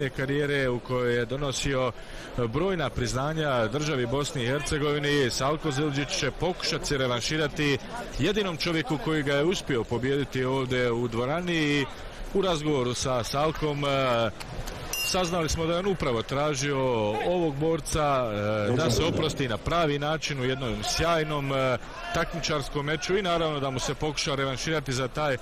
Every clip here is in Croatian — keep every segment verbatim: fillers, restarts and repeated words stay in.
karijere u kojoj je donosio brojna priznanja državi Bosni i Hercegovini. Salko Zildžić će pokušati se revanširati jedinom čovjeku koji ga je uspio pobijediti ovdje u dvorani. I u razgovoru sa Salkom saznali smo da je on upravo tražio ovog borca da se oprosti na pravi način u jednom sjajnom takmičarskom meču i naravno da mu se pokuša revanširati za taj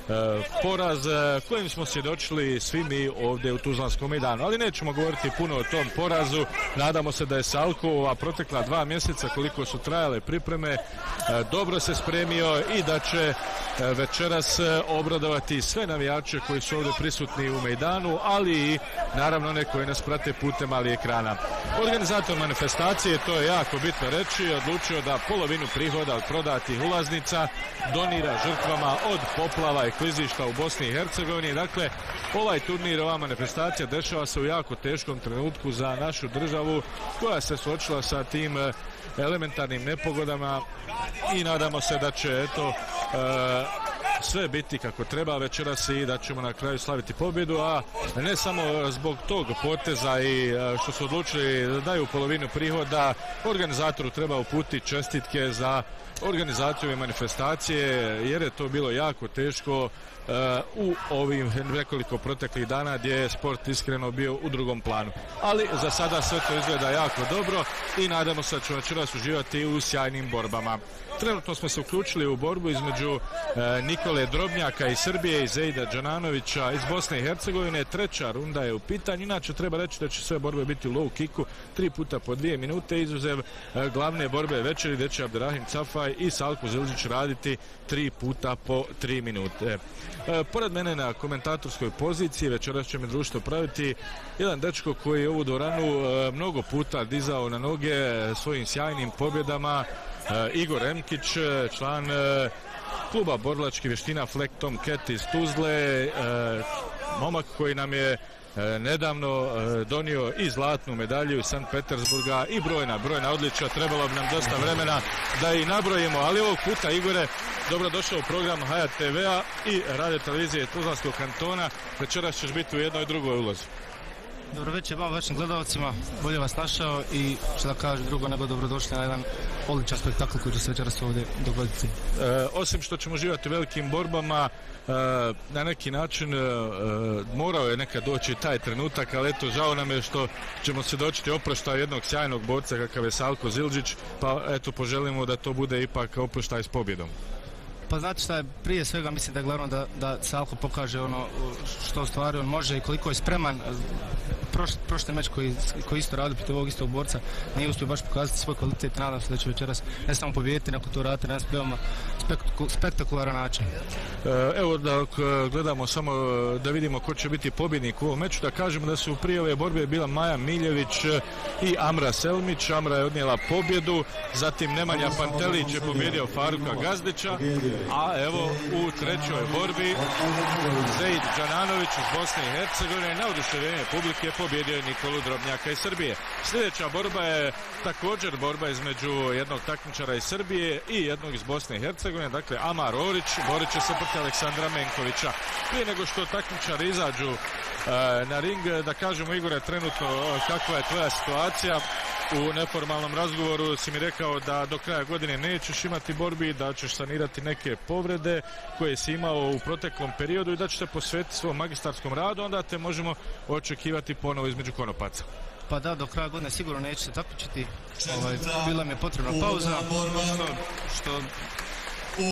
poraz kojim smo svjedočili svi mi ovdje u Tuzlanskom mejdanu. Ali nećemo govoriti puno o tom porazu. Nadamo se da je Salko ova protekla dva mjeseca koliko su trajale pripreme dobro se spremio i da će večeras obradovati sve navijače koji su ovdje prisutni u mejdanu, ali i naravno one koji nas prate putem malih ekrana. Organizator manifestacije, to je jako bitno reći, odlučio da polovinu prihoda od prodatih ulaznica donira žrtvama od poplava i klizišta u Bosni i Hercegovini. Dakle, ovaj turnir, ova manifestacija dešava se u jako teškom trenutku za našu državu koja se suočila sa tim elementarnim nepogodama i nadamo se da će eto e, sve biti kako treba večeras i da ćemo na kraju slaviti pobjedu, a ne samo zbog tog poteza i što su odlučili da daju polovinu prihoda. Organizatoru treba uputiti čestitke za organizaciju ove manifestacije jer je to bilo jako teško uh, u ovim nekoliko proteklih dana gdje je sport iskreno bio u drugom planu. Ali za sada sve to izgleda jako dobro i nadamo se da ćemo večeras uživati u sjajnim borbama. Trenutno smo se uključili u borbu između e, Nikole Drobnjaka iz Srbije i Zejda Đananovića iz Bosne i Hercegovine. Treća runda je u pitanju. Inače treba reći da će sve borbe biti u low kicku, tri puta po dvije minute, izuzev e, glavne borbe večeri gdje će Abderrahim Cafaj i Salko Zildžić raditi tri puta po tri minute. E, pored mene na komentatorskoj poziciji večeras će me društvo praviti jedan dečko koji je ovu dvoranu e, mnogo puta dizao na noge svojim sjajnim pobjedama. Uh, Igor Emkić, član uh, kluba borilačkih vještina Fleck Tomcat iz Tuzle, uh, momak koji nam je uh, nedavno uh, donio i zlatnu medalju iz Sankt Petersburga i brojna, brojna odličja. Trebalo bi nam dosta vremena da i nabrojimo, ali ovog puta Igore, dobrodošao u program Hayat te ve-a i radio televizije Tuzlanskog kantona. Večeras ćeš biti u jednoj i drugoj ulozi. Dobro večer vam, vašim gledalcima, bolje vas našao i što da kažem drugo nego dobrodošli na jedan odličan spektakl koji će se večeras ovdje dogoditi. E, osim što ćemo živjeti u velikim borbama, e, na neki način e, morao je nekad doći taj trenutak, ali eto žao nam je što ćemo se doći oproštaju jednog sjajnog borca kakav je Salko Zildžić, pa eto poželimo da to bude ipak oproštaj s pobjedom. Pa znate šta je, prije svega mislim da je glavno da, da Salko pokaže ono što u stvari on može i koliko je spreman. Proš, prošli meč koji, koji isto radi protiv ovog istog borca nije uspio baš pokazati svoj kvalitet. Nadam se da će večeras ne samo pobijediti, nego to raditi na veoma spektakularan način. Evo da gledamo samo da vidimo ko će biti pobjednik u ovom meču. Da kažemo da su prije ove borbe bila Maja Miljević i Amra Selmić. Amra je odnijela pobjedu, zatim Nemanja Pantelić je pobjedio Faruka Gazdića, a evo u trećoj borbi Zejd Đananović iz Bosne i Hercegovine na oduševljenje publike je pobjedio je Nikolu Drobnjaka iz Srbije. Sljedeća borba je također borba između jednog takmičara iz Srbije i jednog iz Bosne i Hercegovine, dakle Amar Orić borit će se protiv Aleksandra Menkovića. Prije nego što takmičari izađu e, na ring, da kažemo Igore trenutno kakva je tvoja situacija. U neformalnom razgovoru si mi rekao da do kraja godine nećeš imati borbi, da ćeš sanirati neke povrede koje si imao u proteklom periodu i da ćeš se posvetiti svom magistarskom radu, onda te možemo očekivati ponovo između konopaca. Pa da, do kraja godine sigurno neću se takmičiti. Ovaj, bila mi je potrebna pauza, što, što